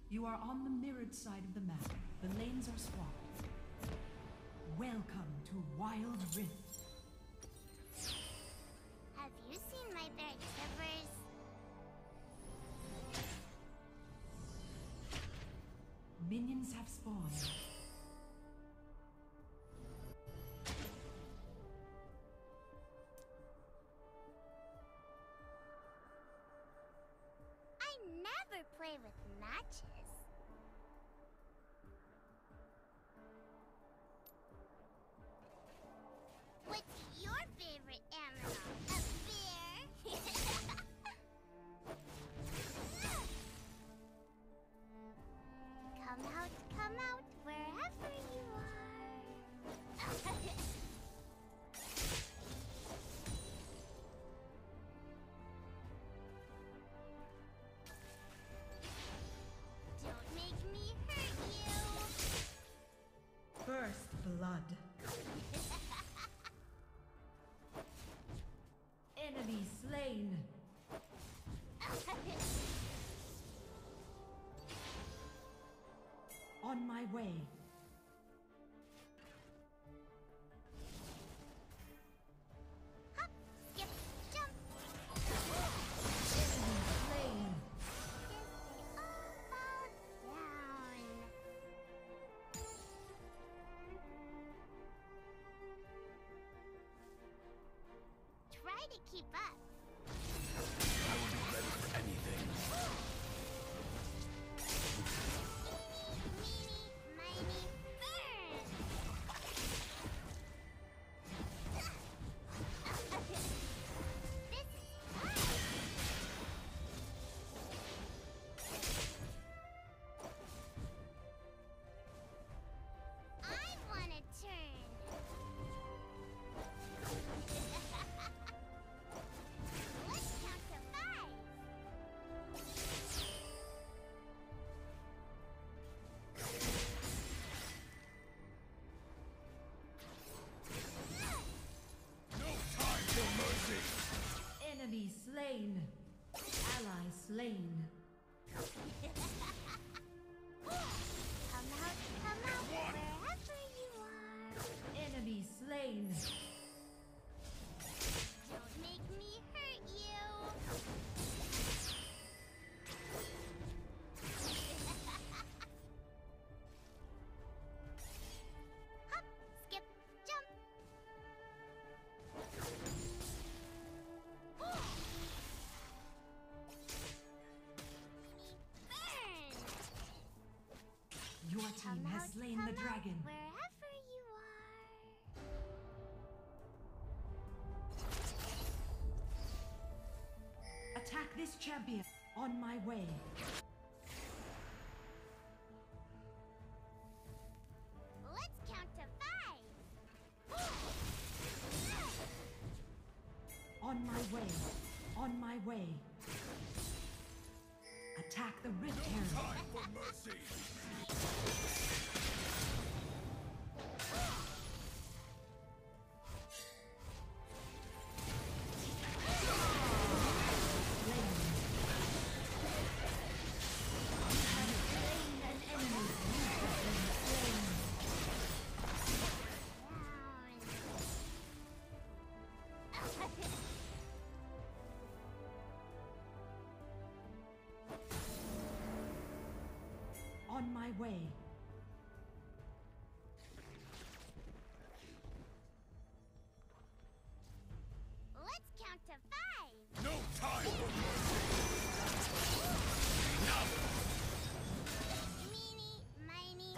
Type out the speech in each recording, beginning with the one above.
You are on the mirrored side of the map. The lanes are swapped. Welcome to Wild Rift. Have you seen my bear clippers? Minions have spawned. I never play with matches. What's your favorite animal? A bear? Come out, wherever you are. Don't make me hurt you. First blood. Enemy slain. On my way. Hop, skip, jump. Enemy slain. Guess they all fall down. Try to keep up. I will be ready for anything. Meeny, miny, burn! This is fun! I wanna turn! Let's count to 5! No time for mercy. Enemy slain. Ally slain. Come out, wherever you are. Enemy slain. Don't make me hurt you. Hop, skip, jump. Burn! Your team has slain the dragon. Wherever you are. Attack this champion. On my way. Let's count to 5. On my way. On my way. Attack the Rift Herald. Time for mercy. On my way. Let's count to 5. No time for mercy. Enough. Meeny, miny,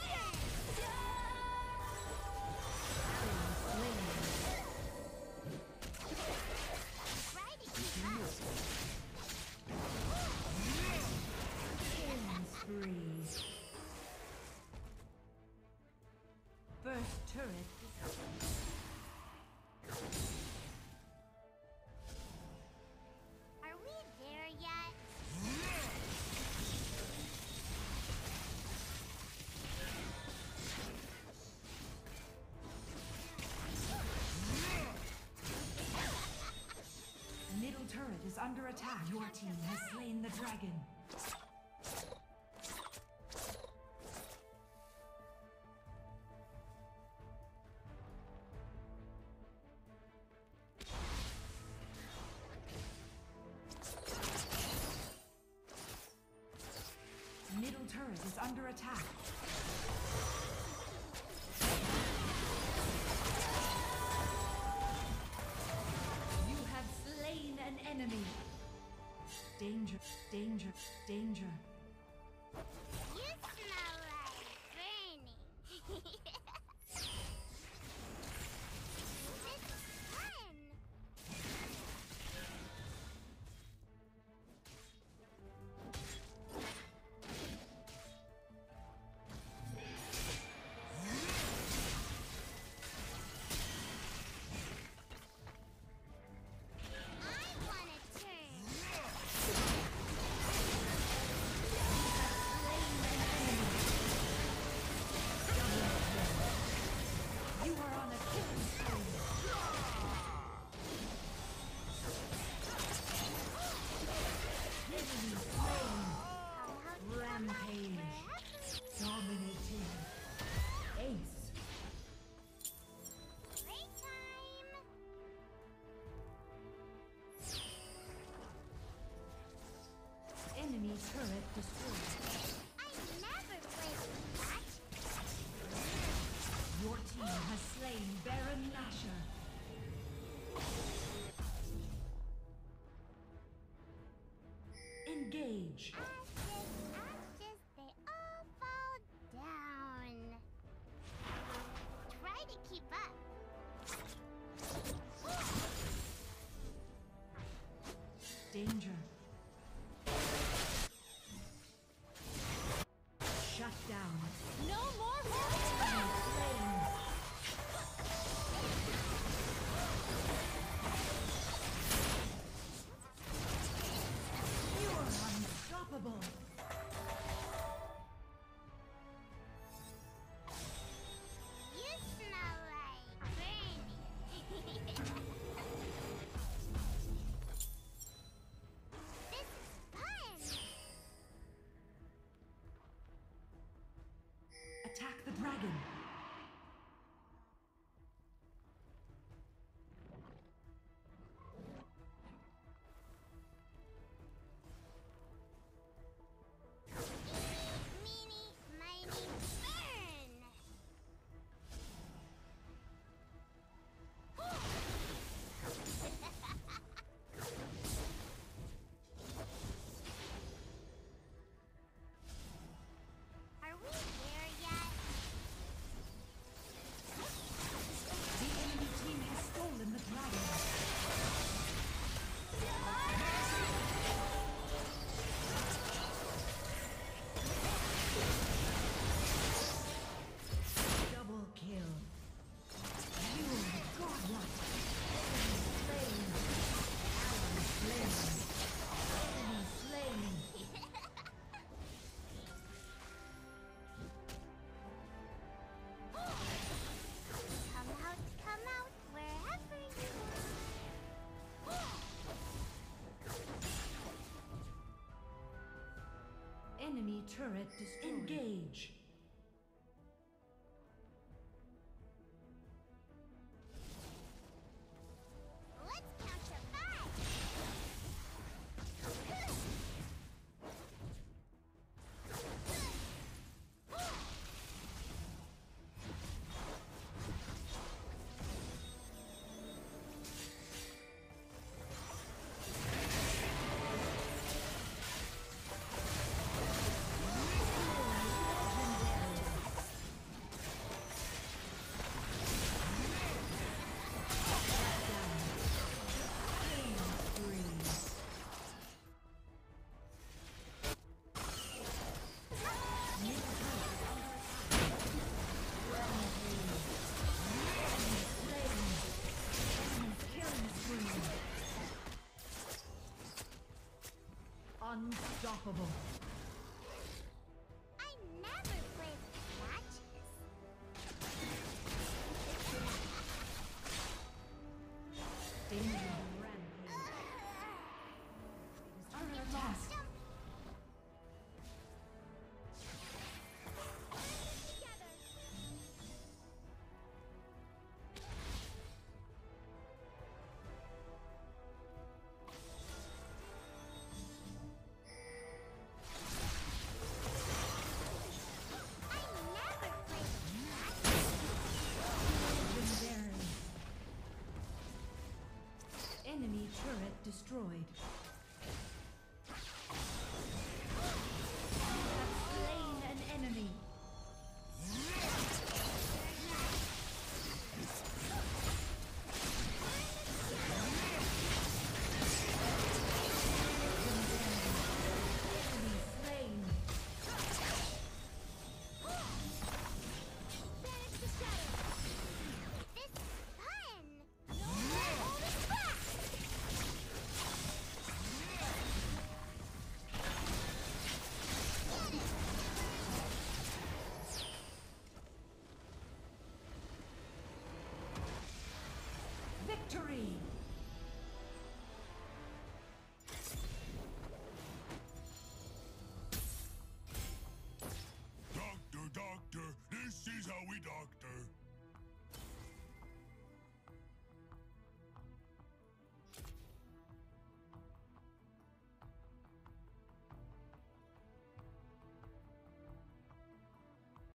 try to keep up. Killing spree. First turret. Are we there yet? Middle turret is under attack. Your team has slain the dragon. yours is under attack. You have slain an enemy. Danger, danger, danger. You smell like burning. This is fun. I want a turn. You are on a killing spree. Enemy slain. Rampage. Dominating. Ace. Playtime. Enemy turret destroyed. I never played with that. Your team has slain Baron Nashor. Engage. Ashes, they all fall down. Try to keep up. Danger. Shut down. No more Enemy slain. You are unstoppable. You smell like burning. This is fun. Attack the dragon. Meeny, miny, burn. Are we there yet? The enemy team has stolen the dragon. Double kill. You are godlike. Enemy slain. Ally slain. Enemy slain. Come out, wherever you are. Enemy turret destroyed. Engage. Let's count to 5. Unstoppable. I never played matches. Danger rampage. Under attack. Jump. Together. destroyed.